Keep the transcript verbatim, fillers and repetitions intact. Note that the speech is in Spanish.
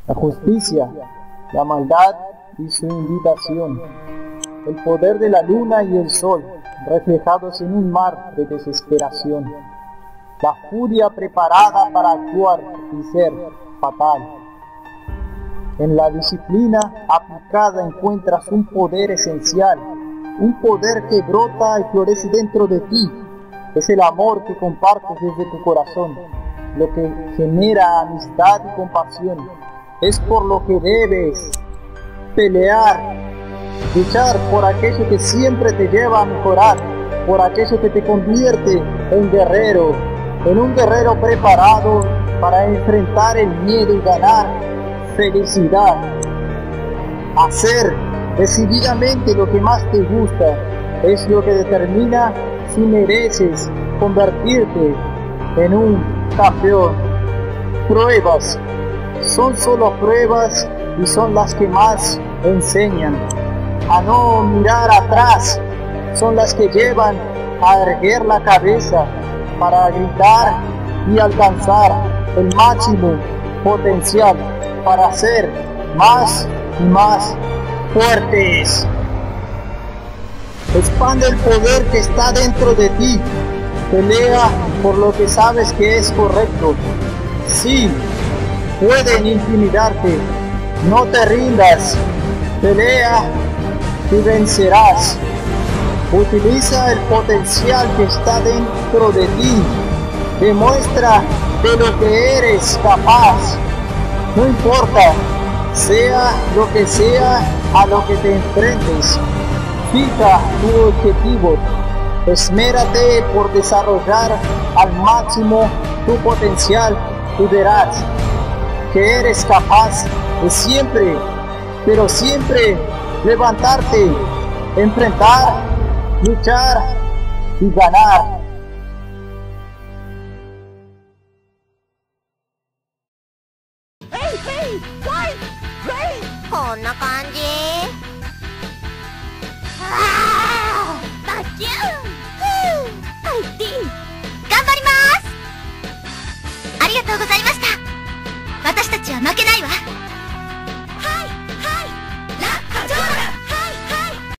La justicia, la maldad y su invitación. El poder de la luna y el sol, reflejados en un mar de desesperación. La furia preparada para actuar y ser fatal. En la disciplina aplicada encuentras un poder esencial, un poder que brota y florece dentro de ti. Es el amor que compartes desde tu corazón, lo que genera amistad y compasión. Es por lo que debes pelear, luchar por aquello que siempre te lleva a mejorar, por aquello que te convierte en guerrero, en un guerrero preparado para enfrentar el miedo y ganar felicidad. Hacer decididamente lo que más te gusta es lo que determina si mereces convertirte en un campeón. Pruebas son solo pruebas y son las que más enseñan a no mirar atrás, son las que llevan a erguer la cabeza para gritar y alcanzar el máximo potencial para ser más y más fuertes. Expande el poder que está dentro de ti. Pelea por lo que sabes que es correcto. Sí, pueden intimidarte. No te rindas. Pelea y vencerás. Utiliza el potencial que está dentro de ti. Demuestra de lo que eres capaz. No importa, sea lo que sea a lo que te enfrentes. Fija tu objetivo. Esmérate por desarrollar al máximo tu potencial y verás que eres capaz de siempre, pero siempre levantarte, enfrentar, luchar y ganar. Hey, hey, why? Great! こんな感じ。あー、バキュン。アイティー、頑張ります。ありがとうございました。私たちは負けないわ。